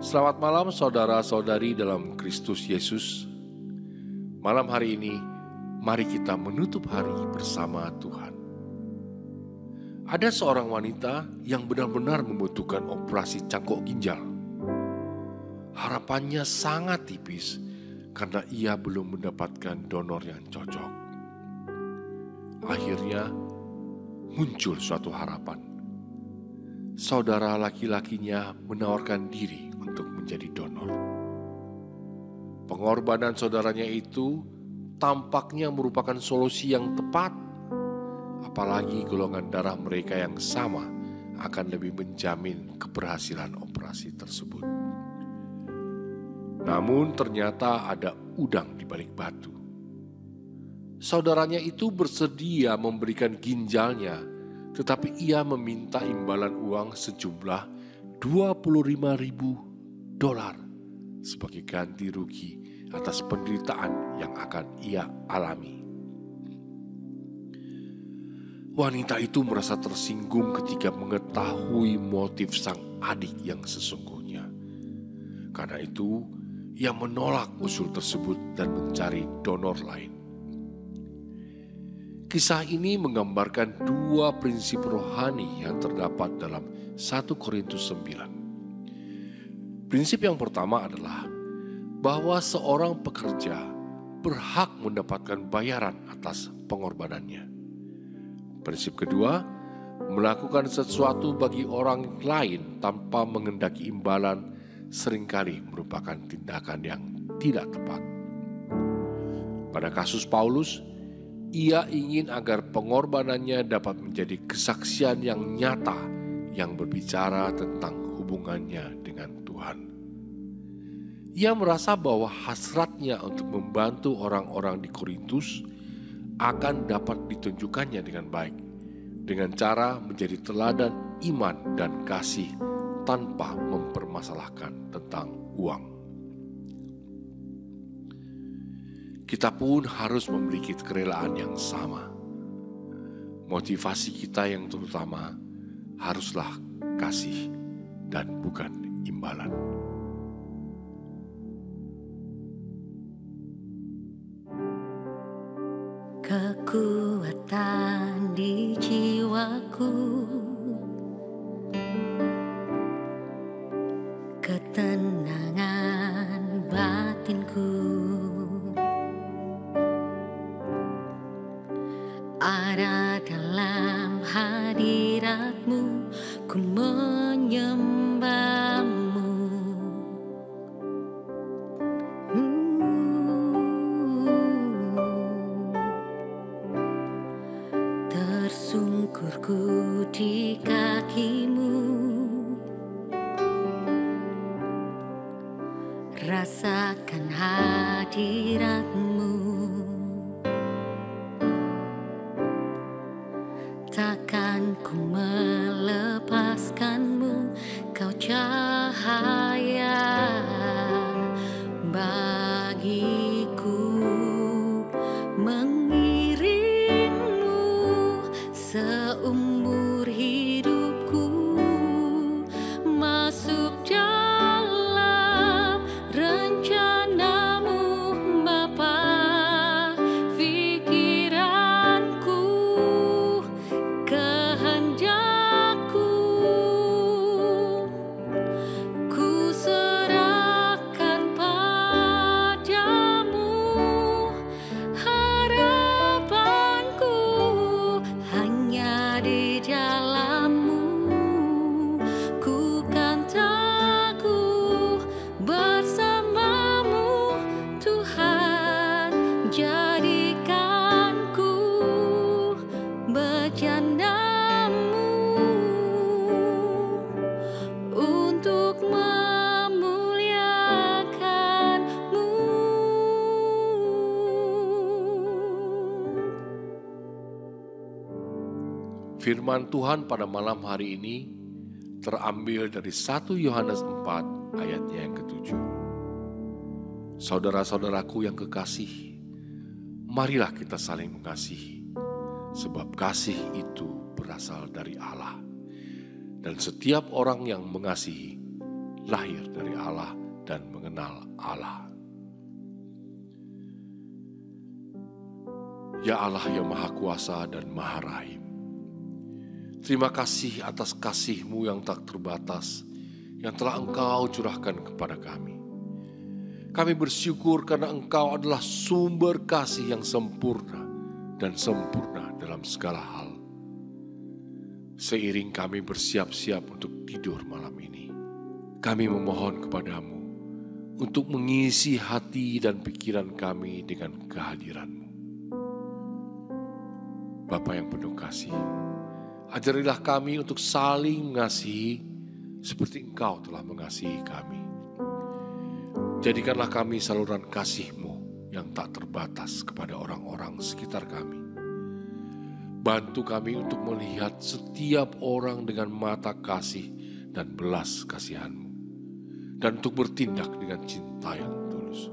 Selamat malam saudara-saudari dalam Kristus Yesus. Malam hari ini, mari kita menutup hari bersama Tuhan. Ada seorang wanita yang benar-benar membutuhkan operasi cangkok ginjal. Harapannya sangat tipis karena ia belum mendapatkan donor yang cocok. Akhirnya, muncul suatu harapan. Saudara laki-lakinya menawarkan diri untuk menjadi donor. Pengorbanan saudaranya itu tampaknya merupakan solusi yang tepat. Apalagi golongan darah mereka yang sama akan lebih menjamin keberhasilan operasi tersebut. Namun ternyata ada udang di balik batu. Saudaranya itu bersedia memberikan ginjalnya, tetapi ia meminta imbalan uang sejumlah $25.000 sebagai ganti rugi atas penderitaan yang akan ia alami. Wanita itu merasa tersinggung ketika mengetahui motif sang adik yang sesungguhnya. Karena itu, ia menolak usul tersebut dan mencari donor lain. Kisah ini menggambarkan dua prinsip rohani yang terdapat dalam 1 Korintus 9. Prinsip yang pertama adalah bahwa seorang pekerja berhak mendapatkan bayaran atas pengorbanannya. Prinsip kedua, melakukan sesuatu bagi orang lain tanpa mengendaki imbalan seringkali merupakan tindakan yang tidak tepat. Pada kasus Paulus, ia ingin agar pengorbanannya dapat menjadi kesaksian yang nyata yang berbicara tentang hubungannya dengan Tuhan. Ia merasa bahwa hasratnya untuk membantu orang-orang di Korintus akan dapat ditunjukkannya dengan baik, dengan cara menjadi teladan iman dan kasih tanpa mempermasalahkan tentang uang. Kita pun harus memiliki kerelaan yang sama. Motivasi kita yang terutama haruslah kasih dan bukan imbalan. Kekuatan di jiwaku, ketenangan batinku, ada dalam hadirat-Mu, ku menyembah-Mu. Tersungkurku di kaki-Mu, rasakan hadirat-Mu. Takkan ku melepaskan-Mu, Kau cahaya bagiku, mengiring-Mu seumur hidupku, masuk dalam rencana-Mu Bapa. Pikiranku, kehendakku, ku serahkan padamu. Harapanku hanya di dalam-Mu, ku kan teguh bersama-Mu Tuhan. Jadikanku berjana-Mu untuk memuliakan-Mu. Firman Tuhan pada malam hari ini terambil dari 1 Yohanes 4 ayatnya yang ke-7. Saudara-saudaraku yang kekasih, marilah kita saling mengasihi, sebab kasih itu berasal dari Allah. Dan setiap orang yang mengasihi lahir dari Allah dan mengenal Allah. Ya Allah yang Maha Kuasa dan Maha Rahim, terima kasih atas kasih-Mu yang tak terbatas yang telah Engkau curahkan kepada kami. Kami bersyukur karena Engkau adalah sumber kasih yang sempurna dan sempurna dalam segala hal. Seiring kami bersiap-siap untuk tidur malam ini, kami memohon kepadamu untuk mengisi hati dan pikiran kami dengan kehadiran-Mu. Bapa yang penuh kasih, ajarilah kami untuk saling mengasihi seperti Engkau telah mengasihi kami. Jadikanlah kami saluran kasih-Mu yang tak terbatas kepada orang-orang sekitar kami. Bantu kami untuk melihat setiap orang dengan mata kasih dan belas kasihan-Mu, dan untuk bertindak dengan cinta yang tulus.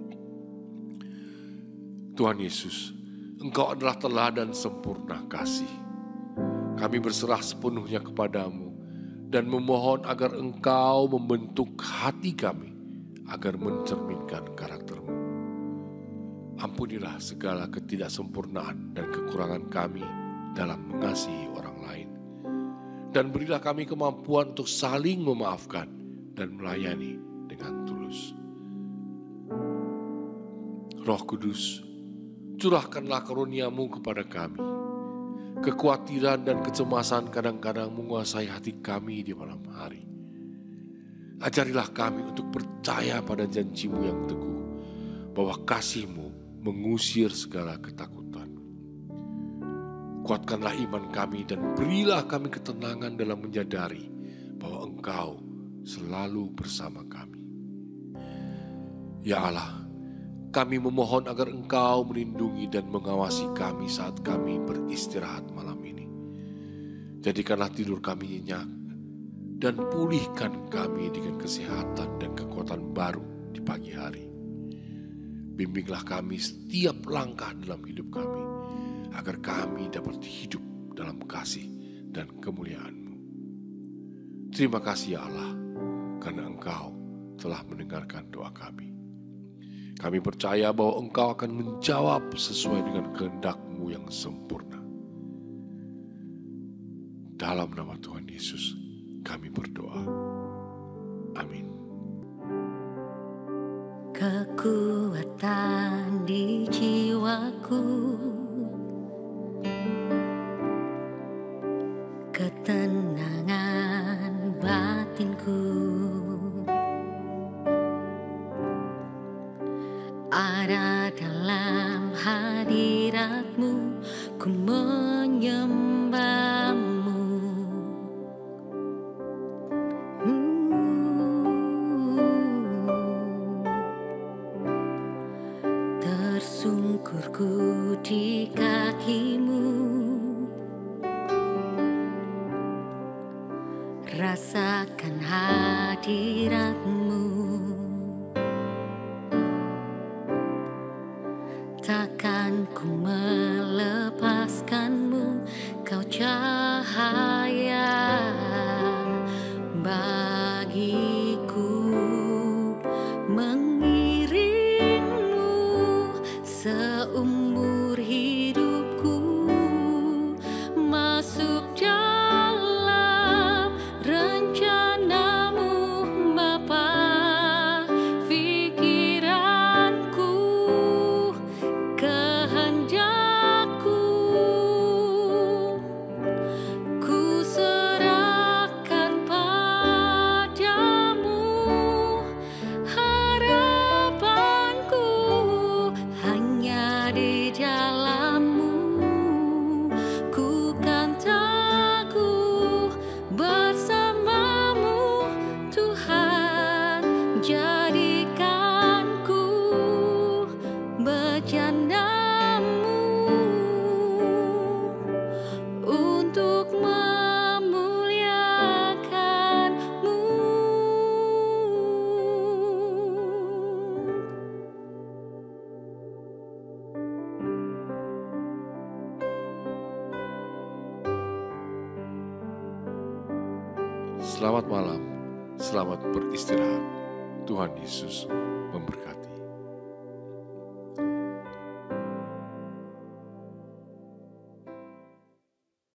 Tuhan Yesus, Engkau adalah teladan sempurna kasih. Kami berserah sepenuhnya kepadamu dan memohon agar Engkau membentuk hati kami agar mencerminkan karakter-Mu. Ampunilah segala ketidaksempurnaan dan kekurangan kami dalam mengasihi orang lain. Dan berilah kami kemampuan untuk saling memaafkan dan melayani dengan tulus. Roh Kudus, curahkanlah karunia-Mu kepada kami. Kekhawatiran dan kecemasan kadang-kadang menguasai hati kami di malam hari. Ajarilah kami untuk percaya pada janji-Mu yang teguh, bahwa kasih-Mu mengusir segala ketakutan. Kuatkanlah iman kami dan berilah kami ketenangan dalam menyadari bahwa Engkau selalu bersama kami. Ya Allah, kami memohon agar Engkau melindungi dan mengawasi kami saat kami beristirahat malam ini. Jadikanlah tidur kami nyenyak dan pulihkan kami dengan kesehatan dan kekuatan baru di pagi hari. Bimbinglah kami setiap langkah dalam hidup kami, agar kami dapat hidup dalam kasih dan kemuliaan-Mu. Terima kasih ya Allah, karena Engkau telah mendengarkan doa kami. Kami percaya bahwa Engkau akan menjawab sesuai dengan kehendak-Mu yang sempurna. Dalam nama Tuhan Yesus, kami berdoa. Amin. Kekuatan di jiwaku, ketenangan batinku, ada dalam hadirat-Mu, ku menyembah-Mu. Tersungkurku di kaki-Mu, rasakan hadirat-Mu. Takkan ku melepaskan-Mu, Kau cahaya bagiku, mengiring-Mu seumur hidupku, masuk dalam rencana-Mu Bapa. Pikiranku, kehendakku, ku serahkan padamu. Harapanku hanya di dalam-Mu, ku kan teguh bersama-Mu Tuhan. Jadikanku berjana-Mu untuk memuliakan-Mu. Selamat malam, Selamat beristirahat. Tuhan Yesus memberkati.